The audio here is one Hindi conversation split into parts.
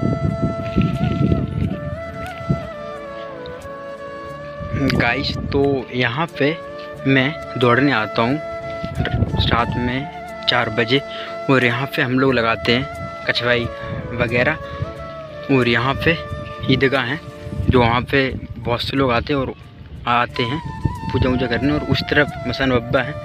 गाइस, तो यहाँ पे मैं दौड़ने आता हूँ रात में 4 बजे, और यहाँ पे हम लोग लगाते हैं कछवाई वगैरह। और यहाँ पे ईदगाह है जो वहाँ पे बहुत से लोग आते हैं पूजा वूजा करने, और उस तरफ मसान बब्बा है,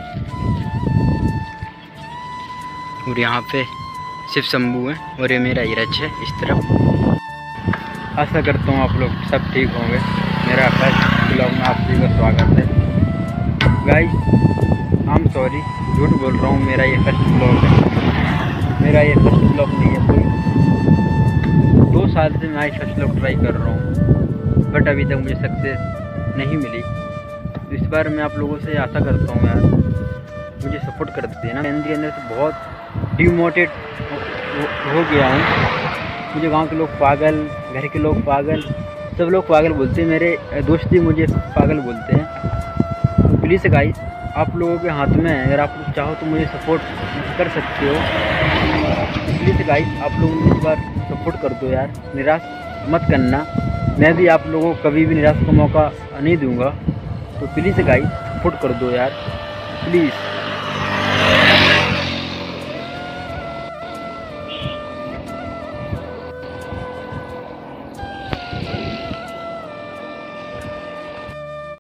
और यहाँ पे शिव शंभू है, और ये मेरा ईरज है इस तरफ। आशा करता हूँ आप लोग सब ठीक होंगे। मेरा फर्स्ट ब्लॉग में आप सभी का स्वागत है। गाइस, आई एम सॉरी, झूठ बोल रहा हूँ, मेरा ये फर्स्ट ब्लॉग है। मेरा ये फर्स्ट ब्लॉग नहीं है, कोई 2 साल से मैं आज फर्स्ट ब्लॉग ट्राई कर रहा हूँ, बट अभी तक मुझे सक्सेस नहीं मिली। इस बार मैं आप लोगों से आशा करता हूँ यार, मुझे सपोर्ट कर देना। मैं अंदर से बहुत डिमोटिवेट हो गया हूँ। मुझे गांव के लोग पागल, घर के लोग पागल, सब लोग पागल बोलते हैं, मेरे दोस्त भी मुझे पागल बोलते हैं। तो प्लीज़ गाइस, आप लोगों के हाथ में है, अगर आप लोग चाहो तो मुझे सपोर्ट कर सकते हो। प्लीज़ गाइस, आप लोग मुझे इस बार सपोर्ट कर दो यार, निराश मत करना। मैं भी आप लोगों को कभी भी निराश का मौका नहीं दूंगा। तो प्लीज़ गाइस, सपोर्ट कर दो यार, प्लीज़।